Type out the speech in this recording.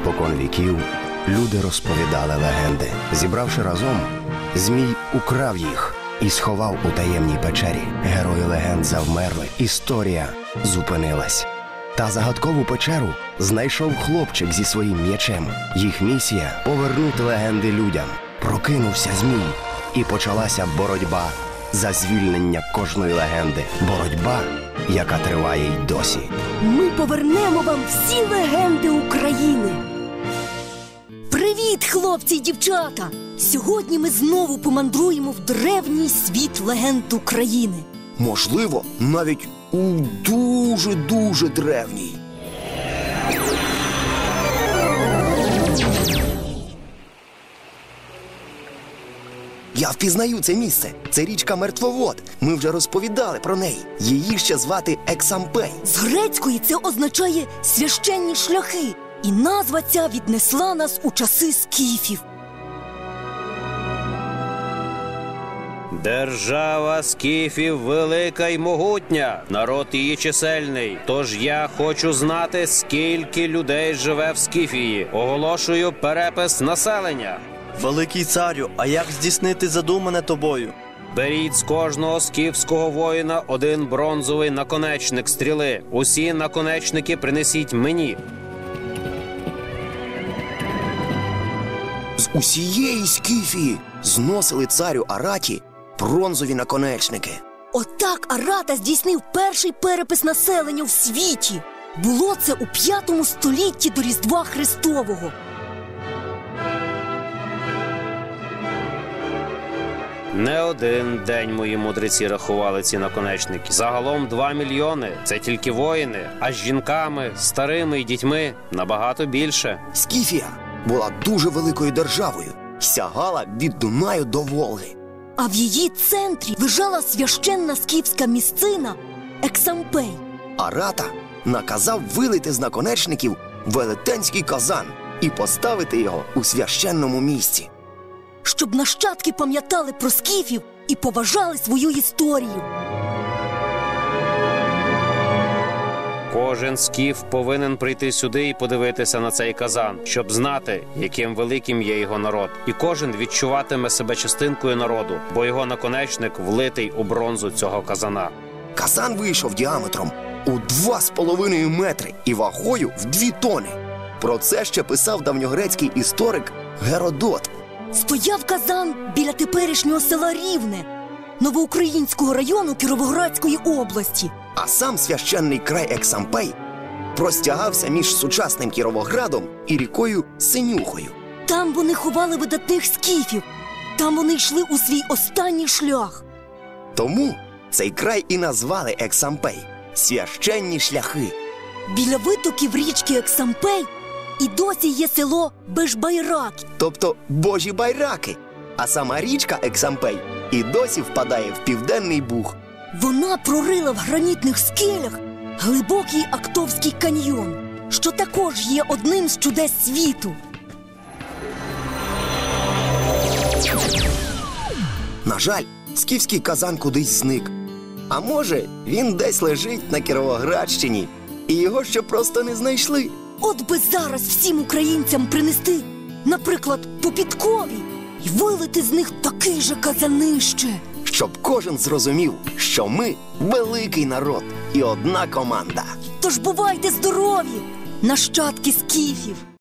Спокон віків люди розповідали легенди. Зібравши разом, Змій украв їх і сховав у таємній печері. Герої легенд завмерли, історія зупинилась. Та загадкову печеру знайшов хлопчик зі своїм м'ячем. Їх місія – повернути легенди людям. Прокинувся Змій, і почалася боротьба за звільнення кожної легенди. Боротьба, яка триває й досі. Ми повернемо вам всі легенди України. Привіт, хлопці й дівчата! Сьогодні ми знову помандруємо в древній світ легенд України. Можливо, навіть у дуже-дуже древній. Я впізнаю це місце. Це річка Мертвовод. Ми вже розповідали про неї. Її ще звати Ексампей. З грецької це означає «священні шляхи». І назва ця віднесла нас у часи скіфів. Держава скіфів велика й могутня, народ її чисельний. Тож я хочу знати, скільки людей живе в Скіфії. Оголошую перепис населення. Великий царю, а як здійснити задумане тобою? Беріть з кожного скіфського воїна один бронзовий наконечник стріли. Усі наконечники принесіть мені. З усієї Скіфії зносили царю Араті бронзові наконечники. Отак Арата здійснив перший перепис населення в світі. Було це у 5 столітті до Різдва Христового. Не один день мої мудреці рахували ці наконечники. Загалом 2 мільйони. Це тільки воїни. А з жінками, старими і дітьми набагато більше. Скіфія була дуже великою державою. Сягала від Дунаю до Волги. А в її центрі лежала священна скіфська місцина Ексампей. Арата наказав вилити з наконечників велетенський казан і поставити його у священному місці. Щоб нащадки пам'ятали про скіфів і поважали свою історію. Кожен скіф повинен прийти сюди і подивитися на цей казан, щоб знати, яким великим є його народ. І кожен відчуватиме себе частинкою народу, бо його наконечник влитий у бронзу цього казана. Казан вийшов діаметром у 2,5 метри і вагою в 2 тони. Про це ще писав давньогрецький історик Геродот. Стояв казан біля теперішнього села Рівне, Новоукраїнського району Кіровоградської області. А сам священний край Ексампей простягався між сучасним Кіровоградом і рікою Синюхою. Там вони ховали видатних скіфів, там вони йшли у свій останній шлях. Тому цей край і назвали Ексампей – священні шляхи. Біля витоків річки Ексампей і досі є село Бешбайраки. Тобто Божі байраки. А сама річка Ексампей і досі впадає в Південний Буг. Вона прорила в гранітних скелях глибокий Актовський каньйон, що також є одним з чудес світу. На жаль, скіфський казан кудись зник. А може, він десь лежить на Кіровоградщині, і його ще просто не знайшли. От би зараз всім українцям принести, наприклад, по підкові, і вилити з них такий же казанище. Щоб кожен зрозумів, що ми великий народ і одна команда. Тож бувайте здорові, нащадки скіфів!